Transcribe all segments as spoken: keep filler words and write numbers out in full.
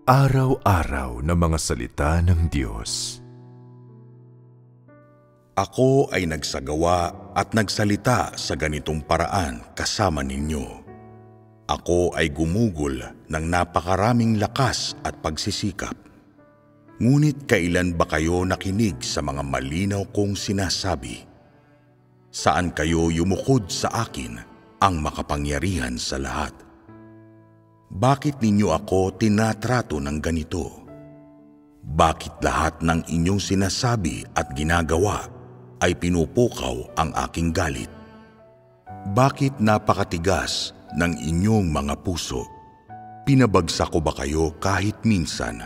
Araw-araw na mga salita ng Diyos. Ako ay nagsagawa at nagsalita sa ganitong paraan kasama ninyo. Ako ay gumugol ng napakaraming lakas at pagsisikap. Ngunit kailan ba kayo nakinig sa mga malinaw kong sinasabi? Saan kayo yumukod sa akin, ang makapangyarihan sa lahat? Bakit ninyo ako tinatrato ng ganito? Bakit lahat ng inyong sinasabi at ginagawa ay pinupukaw ang aking galit? Bakit napakatigas ng inyong mga puso? Pinabagsak ko ba kayo kahit minsan?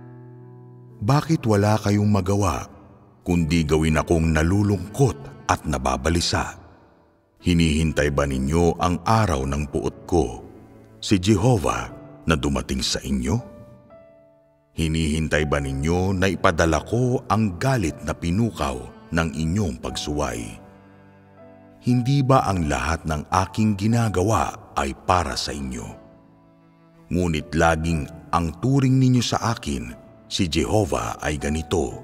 Bakit wala kayong magawa kundi gawin akong nalulungkot at nababalisa? Hinihintay ba ninyo ang araw ng puot ko, si Jehovah, na dumating sa inyo? Hinihintay ba ninyo na ipadala ko ang galit na pinukaw ng inyong pagsuway? Hindi ba ang lahat ng aking ginagawa ay para sa inyo? Ngunit laging ang turing ninyo sa akin, si Jehovah, ay ganito: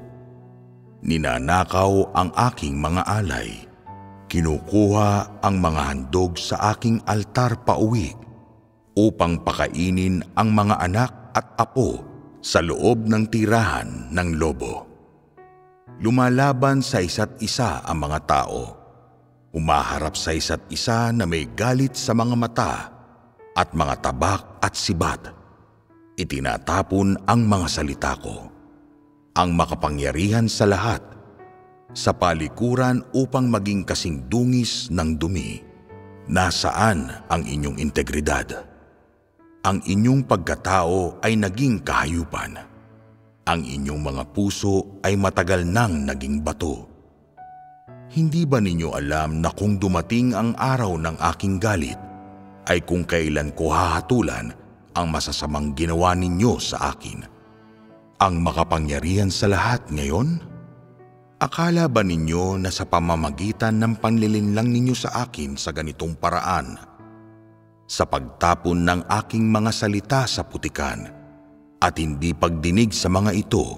ninanakaw ang aking mga alay, kinukuha ang mga handog sa aking altar pauwi, upang pakainin ang mga anak at apo sa loob ng tirahan ng lobo. Lumalaban sa isa't isa ang mga tao, umaharap sa isa't isa na may galit sa mga mata at mga tabak at sibat. Itinatapon ang mga salita ko, ang makapangyarihan sa lahat, sa palikuran upang maging kasing dungis ng dumi. Nasaan ang inyong integridad? Ang inyong pagkatao ay naging kahayupan. Ang inyong mga puso ay matagal nang naging bato. Hindi ba ninyo alam na kung dumating ang araw ng aking galit, ay kung kailan ko hahatulan ang masasamang ginawa ninyo sa akin? Ang makapangyarihan sa lahat ngayon? Akala ba ninyo na sa pamamagitan ng panlilinlang ninyo sa akin sa ganitong paraan, sa pagtapon ng aking mga salita sa putikan at hindi pagdinig sa mga ito,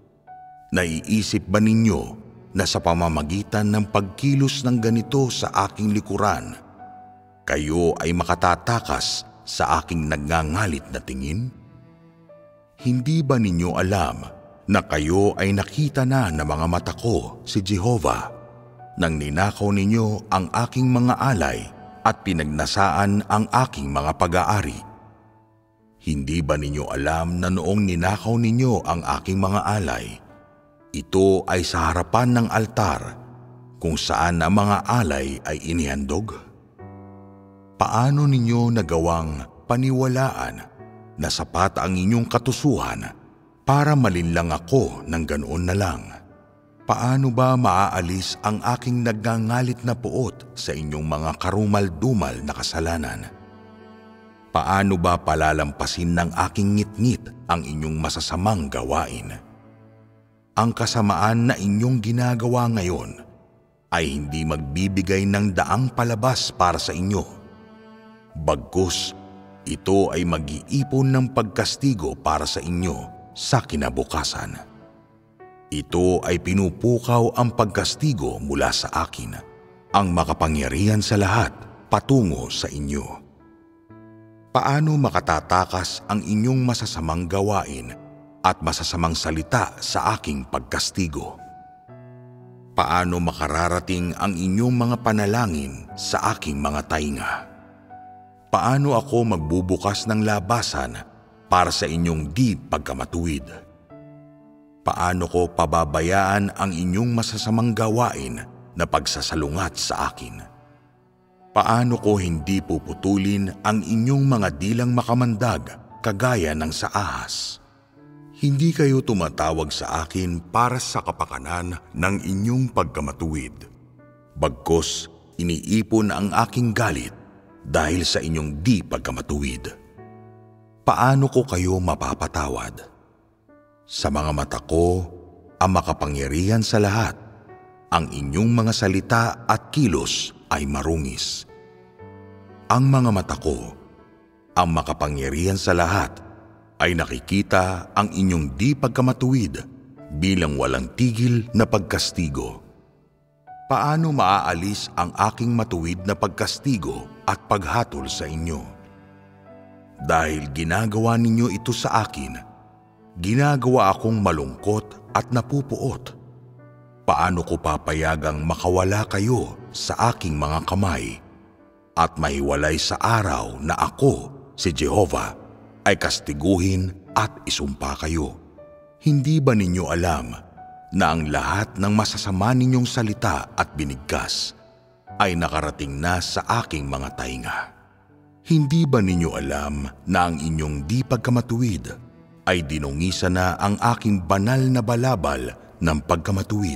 naiisip ba ninyo na sa pamamagitan ng pagkilos ng ganito sa aking likuran, kayo ay makatatakas sa aking nagngangalit na tingin? Hindi ba ninyo alam na kayo ay nakita na ng mga mata ko, si Jehovah, nang ninakaw ninyo ang aking mga alay at pinagnasaan ang aking mga pag-aari? Hindi ba ninyo alam na noong ninakaw ninyo ang aking mga alay, ito ay sa harapan ng altar kung saan ang mga alay ay inihandog? Paano ninyo nagawang paniwalaan na sapat ang inyong katusuhan para malinlang ako ng ganoon na lang? Paano ba maaalis ang aking nagngangalit na puot sa inyong mga karumal-dumal na kasalanan? Paano ba palalampasin ng aking ngit-ngit ang inyong masasamang gawain? Ang kasamaan na inyong ginagawa ngayon ay hindi magbibigay ng daang palabas para sa inyo. Bagkus, ito ay mag-iipon ng pagkastigo para sa inyo sa kinabukasan. Ito ay pinupukaw ang pagkastigo mula sa akin, ang makapangyarihan sa lahat, patungo sa inyo. Paano makatatakas ang inyong masasamang gawain at masasamang salita sa aking pagkastigo? Paano makararating ang inyong mga panalangin sa aking mga tainga? Paano ako magbubukas ng labasan para sa inyong di pagkamatuwid? Paano ko pababayaan ang inyong masasamang gawain na pagsasalungat sa akin? Paano ko hindi puputulin ang inyong mga dilang makamandag kagaya ng sa ahas? Hindi kayo tumatawag sa akin para sa kapakanan ng inyong pagkamatuwid. Bagkus, iniipon ang aking galit dahil sa inyong di pagkamatuwid. Paano ko kayo mapapatawad? Sa mga mata ko, ang makapangyarihan sa lahat, ang inyong mga salita at kilos ay marungis. Ang mga mata ko, ang makapangyarihan sa lahat, ay nakikita ang inyong di pagkamatuwid bilang walang tigil na pagkastigo. Paano maaalis ang aking matuwid na pagkastigo at paghatol sa inyo? Dahil ginagawa ninyo ito sa akin, ginagawa akong malungkot at napupuot. Paano ko papayagang makawala kayo sa aking mga kamay at mahiwalay sa araw na ako, si Jehovah, ay kastiguhin at isumpa kayo? Hindi ba ninyo alam na ang lahat ng masasama ninyong salita at binigkas ay nakarating na sa aking mga tainga? Hindi ba ninyo alam na ang inyong di pagkamatuwid ay dinungisa na ang aking banal na balabal ng pagkamatuwid?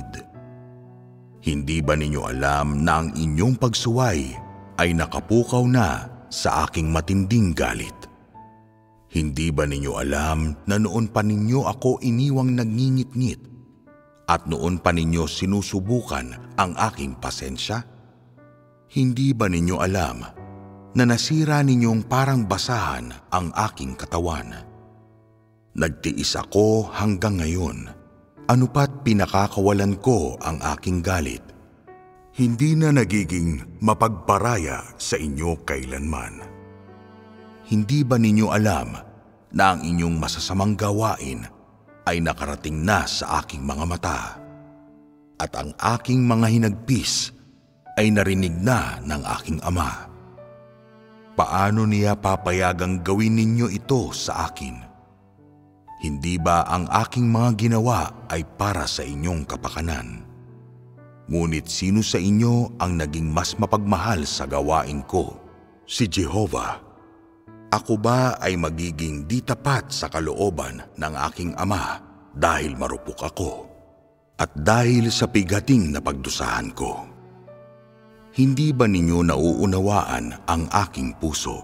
Hindi ba ninyo alam na ang inyong pagsuway ay nakapukaw na sa aking matinding galit? Hindi ba ninyo alam na noon pa ninyo ako iniwang nagngingit-ngit at noon pa ninyo sinusubukan ang aking pasensya? Hindi ba ninyo alam na nasira ninyong parang basahan ang aking katawan? Nagtiis ako hanggang ngayon, ano pa't pinakakawalan ko ang aking galit. Hindi na nagiging mapagparaya sa inyo kailanman. Hindi ba ninyo alam na ang inyong masasamang gawain ay nakarating na sa aking mga mata at ang aking mga hinagpis ay narinig na ng aking ama? Paano niya papayagang gawin ninyo ito sa akin? Hindi ba ang aking mga ginawa ay para sa inyong kapakanan? Ngunit sino sa inyo ang naging mas mapagmahal sa gawain ko? Si Jehovah. Ako ba ay magiging di tapat sa kalooban ng aking ama dahil marupok ako at dahil sa pigating na pagdusahan ko? Hindi ba ninyo nauunawaan ang aking puso?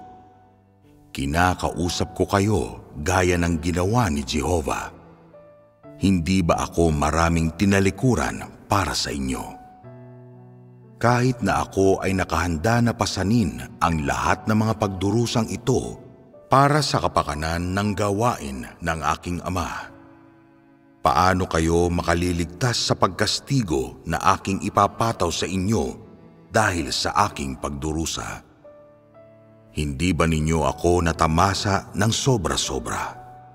Kinakausap ko kayo gaya ng ginawa ni Jehovah. Hindi ba ako maraming tinalikuran para sa inyo? Kahit na ako ay nakahanda na pasanin ang lahat ng mga pagdurusang ito para sa kapakanan ng gawain ng aking ama. Paano kayo makaliligtas sa pagkastigo na aking ipapataw sa inyo dahil sa aking pagdurusa? Hindi ba ninyo ako natamasa ng sobra-sobra?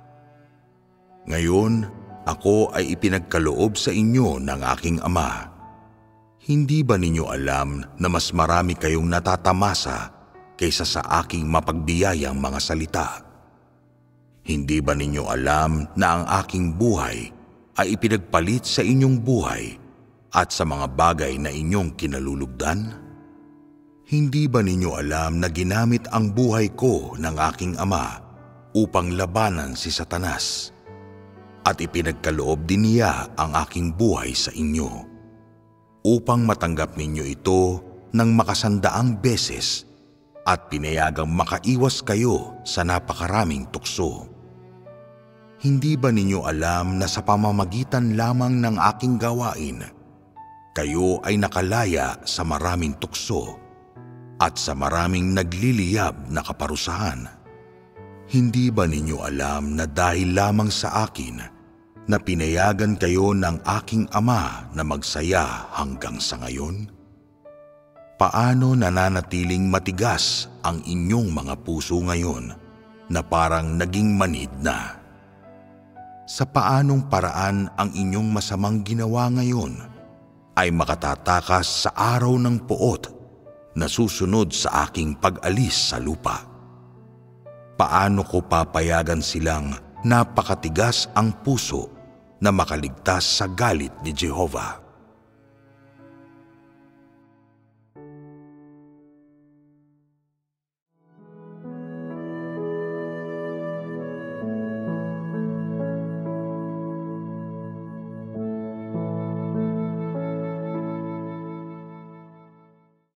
Ngayon, ako ay ipinagkaloob sa inyo ng aking ama. Hindi ba ninyo alam na mas marami kayong natatamasa kaysa sa aking mapagbiyayang mga salita? Hindi ba ninyo alam na ang aking buhay ay ipinagpalit sa inyong buhay at sa mga bagay na inyong kinalulugdan? Hindi ba ninyo alam na ginamit ang buhay ko ng aking ama upang labanan si Satanas? At ipinagkaloob din niya ang aking buhay sa inyo upang matanggap ninyo ito ng makasandaang beses at pinayagang makaiwas kayo sa napakaraming tukso. Hindi ba ninyo alam na sa pamamagitan lamang ng aking gawain, kayo ay nakalaya sa maraming tukso at sa maraming nagliliyab na kaparusahan? Hindi ba ninyo alam na dahil lamang sa akin na pinayagan kayo ng aking ama na magsaya hanggang sa ngayon? Paano nananatiling matigas ang inyong mga puso ngayon na parang naging manid na? Sa paanong paraan ang inyong masamang ginawa ngayon ay makatatakas sa araw ng puot na susunod sa aking pag-alis sa lupa? Paano ko papayagan silang napakatigas ang puso na makaligtas sa galit ni Jehovah?